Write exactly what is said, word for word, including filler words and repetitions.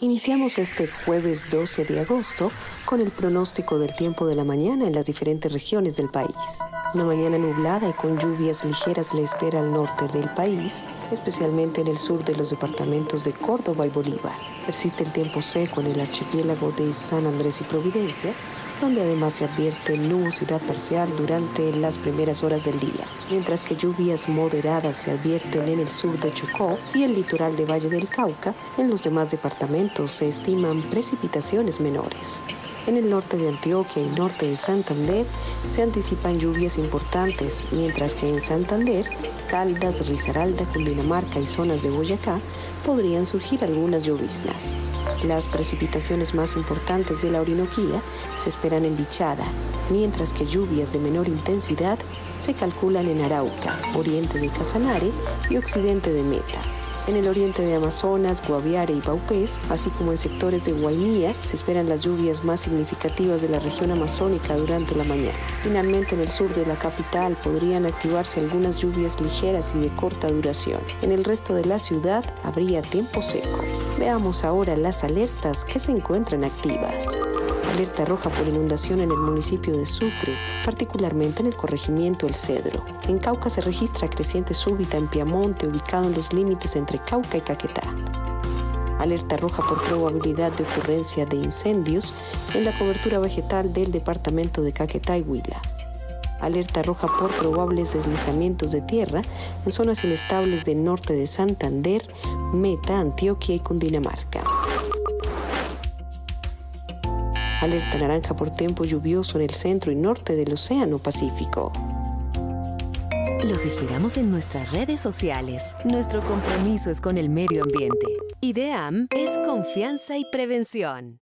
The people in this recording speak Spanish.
Iniciamos este jueves doce de agosto con el pronóstico del tiempo de la mañana en las diferentes regiones del país. Una mañana nublada y con lluvias ligeras le espera al norte del país, especialmente en el sur de los departamentos de Córdoba y Bolívar. Persiste el tiempo seco en el archipiélago de San Andrés y Providencia, donde además se advierte nubosidad parcial durante las primeras horas del día, mientras que lluvias moderadas se advierten en el sur de Chocó y el litoral de Valle del Cauca. En los demás departamentos se estiman precipitaciones menores. En el norte de Antioquia y norte de Santander se anticipan lluvias importantes, mientras que en Santander, Caldas, Risaralda, Cundinamarca y zonas de Boyacá podrían surgir algunas lloviznas. Las precipitaciones más importantes de la Orinoquía se esperan en Bichada, mientras que lluvias de menor intensidad se calculan en Arauca, oriente de Casanare y occidente de Meta. En el oriente de Amazonas, Guaviare y Vaupés, así como en sectores de Guainía, se esperan las lluvias más significativas de la región amazónica durante la mañana. Finalmente, en el sur de la capital podrían activarse algunas lluvias ligeras y de corta duración. En el resto de la ciudad habría tiempo seco. Veamos ahora las alertas que se encuentran activas. Alerta roja por inundación en el municipio de Sucre, particularmente en el corregimiento El Cedro. En Cauca se registra creciente súbita en Piamonte, ubicado en los límites entre Cauca y Caquetá. Alerta roja por probabilidad de ocurrencia de incendios en la cobertura vegetal del departamento de Caquetá y Huila. Alerta roja por probables deslizamientos de tierra en zonas inestables del norte de Santander, Meta, Antioquia y Cundinamarca. Alerta naranja por tiempo lluvioso en el centro y norte del Océano Pacífico. Los esperamos en nuestras redes sociales. Nuestro compromiso es con el medio ambiente. IDEAM es confianza y prevención.